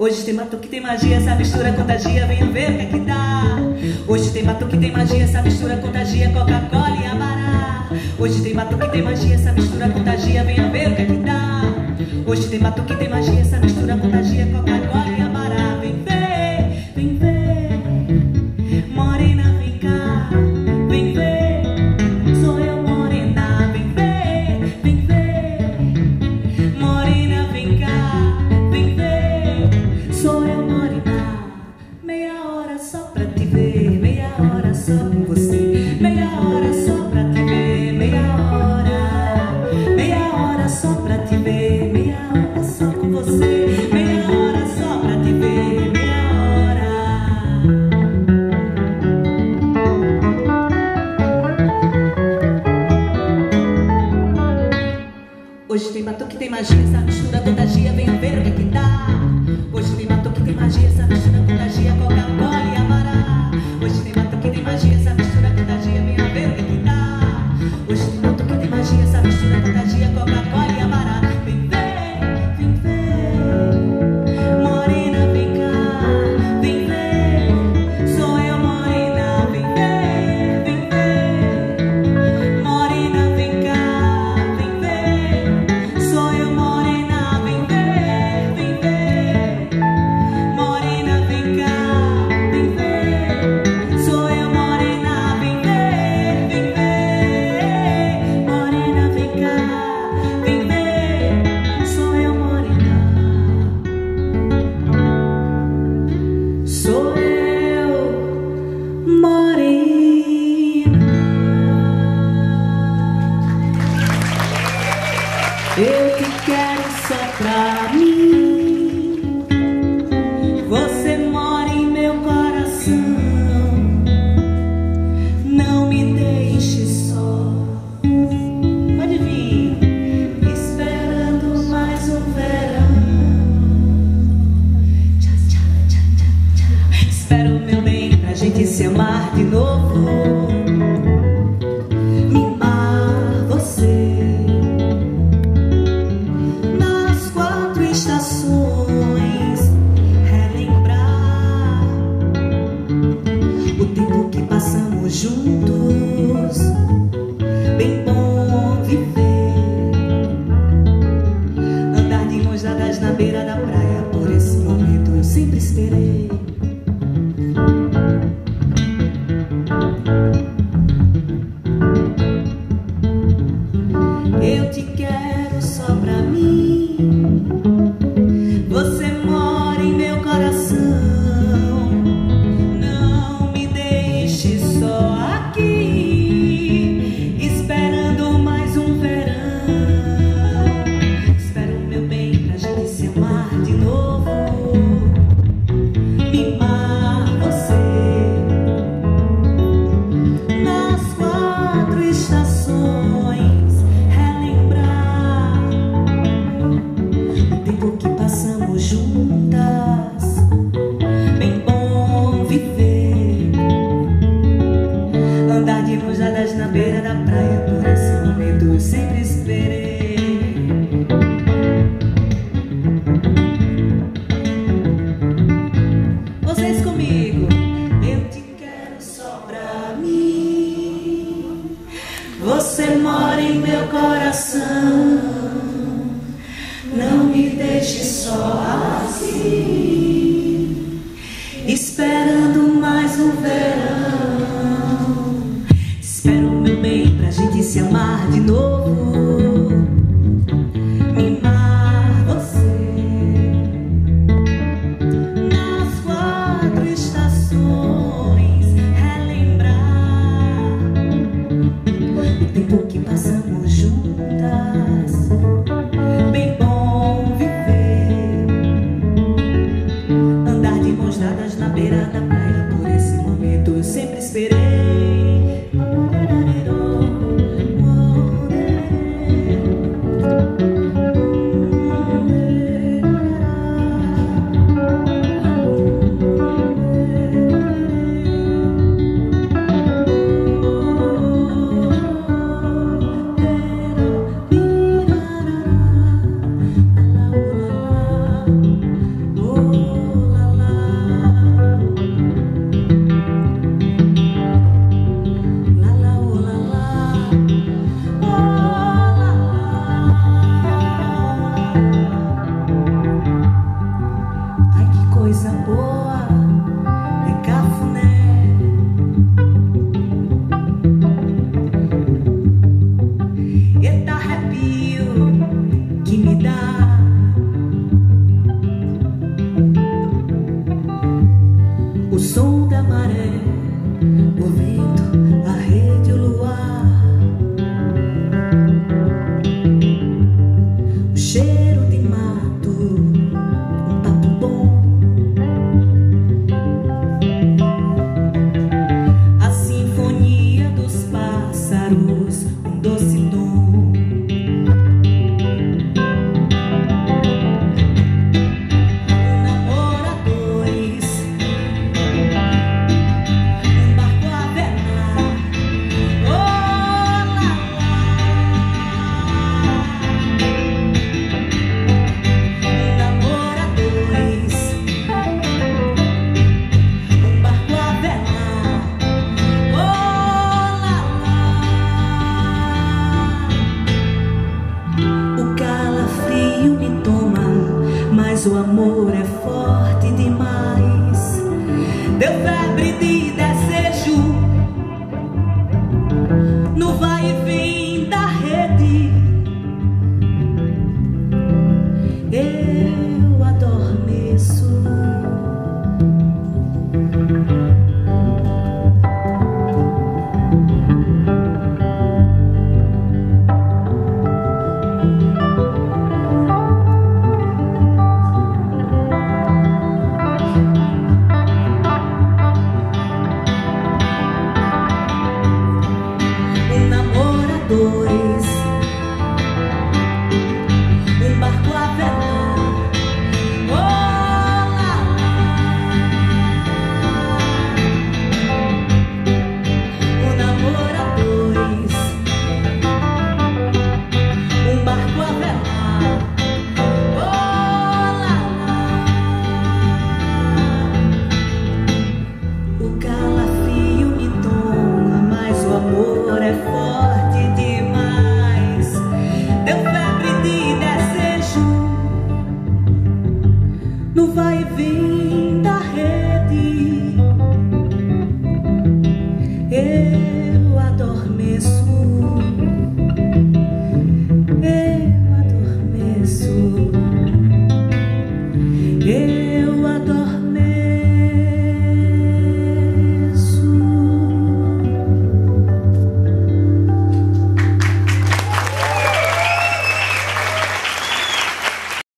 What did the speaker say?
Hoje tem batuque, tem magia, essa mistura contagia, venha ver o que é que dá. Hoje tem batuque, tem magia, essa mistura contagia, Coca-Cola e Amará. Hoje tem batuque, tem magia, essa mistura contagia, venha ver o que é que dá. Hoje tem batuque, tem magia, essa mistura contagia, Coca-Cola e Amará. Vem ver, morena, vem cá, vem ver, sou eu morena, vem ver, morena, vem cá, vem ver, sou eu morena. Meia hora só pra te ver, meia hora só com você, meia hora só pra te ver, meia hora só pra te ver, meia hora só com você, meia hora só pra te ver, meia hora. Hoje tem batuque, tem magia, essa mistura contagia, venha ver o que é que dá. Hoje tem batuque, tem magia, essa mistura contagia, Coca-Cola e Amará. Hoje tem batuque, tem magia, essa mistura contagia, venha ver o que é que dá. Hoje tem batuque, tem magia, essa mistura contagia, Coca-Cola e Amará. Vem ver, morena, vem cá, vem ver, sou eu morena, vem ver, morena, vem cá, vem ver, sou eu morena, vem ver, morena, vem cá, vem ver, sou eu morena, vem ver, morena, vem cá, vem ver, sou eu morena, sou eu morena. Eu te quero só pra mim, você mora em meu coração, não me deixe só. Pode vir, esperando mais um verão. Tchau, tchau, tchau, tchau, tchau. Espero, meu bem, pra gente se amar de novo, mimar você nas 4 estações, relembrar o tempo que passamos juntos, bem bom viver, andar de mãos dadas na beira da praia, por esse momento eu sempre esperei. Eu te quero só pra mim, você mora em meu coração, não me deixe só aqui, esperando mais um verão. Espero, meu bem, pra gente se amar de novo, mimar você nas 4 estações, relembrar o tempo que passamos juntas, bem bom viver, andar de mãos dadas na beira da praia, por esse momento eu sempre esperei. Vocês comigo. Eu te quero só pra mim, você mora em meu coração, não me deixe só assim, esperando mais um verão. Espero, meu bem, pra gente se amar de novo, mimar você nas 4 estações, relembrar o tempo que passamos juntas, bem bom viver, andar de mãos dadas na beira da praia, por esse momento eu mas o amor é forte demais. Deu febre de